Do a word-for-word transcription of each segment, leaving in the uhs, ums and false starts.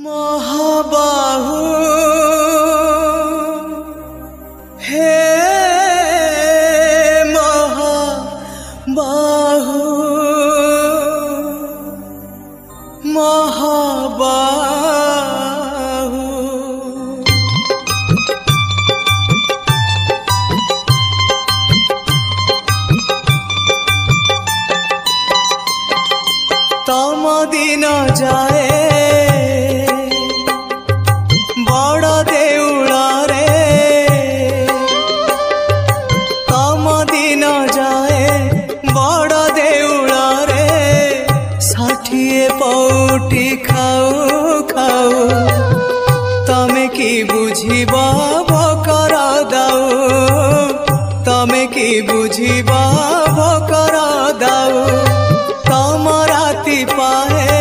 महाबाहु हे महाबाहु महाबाहु तम दिन जाए बड़ देउल रे तम दिन जाए बड़ देउल रे षाठिए पौटी खाऊ खाऊ तमे की बुझिबा भकर दाऊ तमे की बुझिबा भकर दाऊ तम राति पाए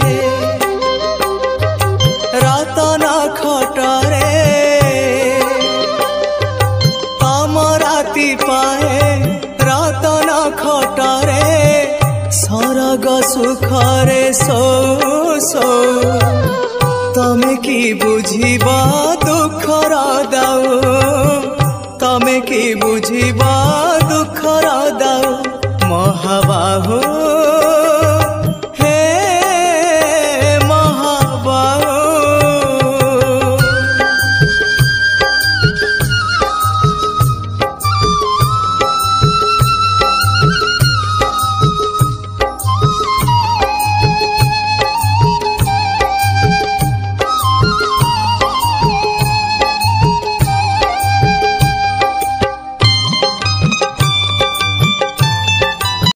रतन खटरे तम राति पाए रतन खटरे सरग सुखरे सो सो तमे की बुझिबा दुखर दाऊ तमे की बुझिबा दुखर दाऊ महाबाहु